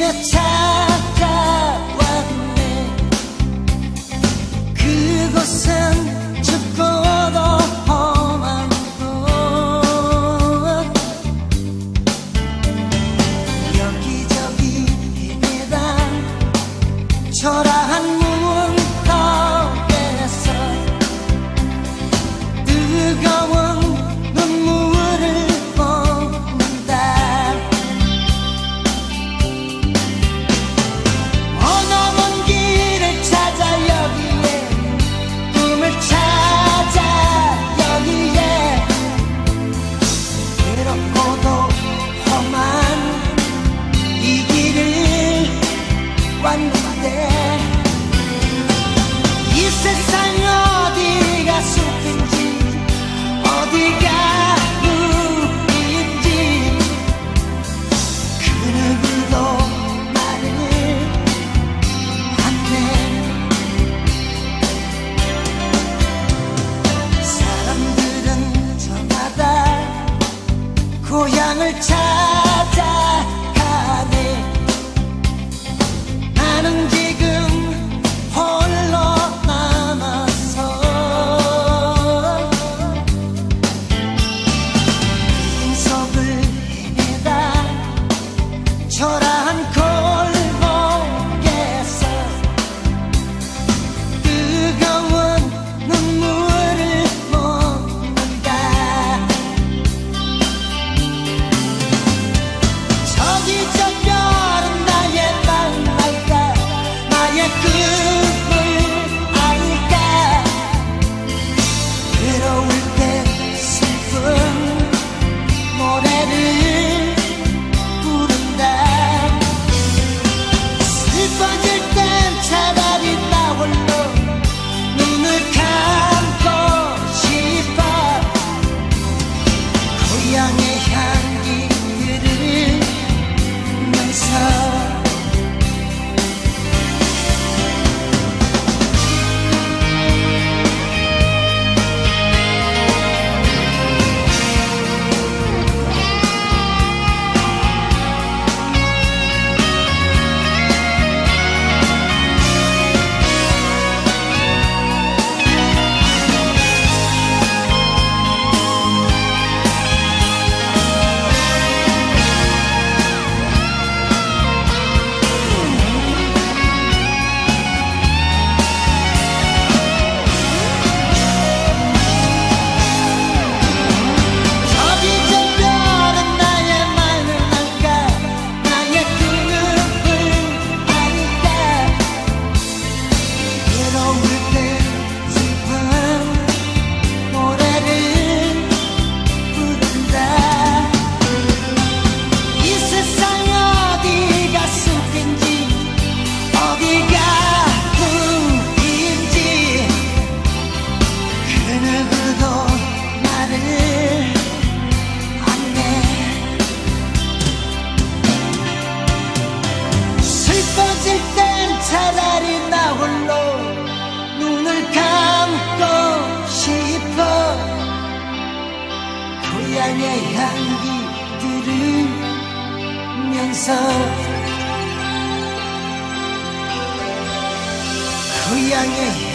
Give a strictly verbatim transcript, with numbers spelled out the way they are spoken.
찾아왔네. 그곳은 춥고도 험한 곳. 여기저기 헤매다 초라한 문턱에서 뜨거운 눈물을 쏟는다. 머나먼 길을 찾아 여기에, 꿈을 찾아 여기에, 외롭고도 험한 이 길을 왔는데, 이 세상 어디가 숲인지 어디가 숲인지 그 누구도 말을 안해. 사람들은 저마다 고향을 찾아가네. 나는 지금 홀로 남아서 빈 속을 헤매다 초라한 골목에서 뜨거운 눈물을 먹는다. 저기 저 별은 나의 맘일까, 나의 꿈을 알까. 외로울 때 슬픈 노래를 부른다. 슬퍼질 땐 차라리 나 홀로 눈을 감고 싶어. 고향의 향기를 맡으면서 저기 저 별은 나의 맘을 알까, 나의 꿈을 알까. 외로울 때 슬픈 노래를 부른다. 이 세상 어디가 숲인지 어디가 숲인지 그 누구도 말을 안해. 슬퍼질 땐 차라리 나 홀로 눈을 감고 싶어. 고향의 향기 들으면서 고향의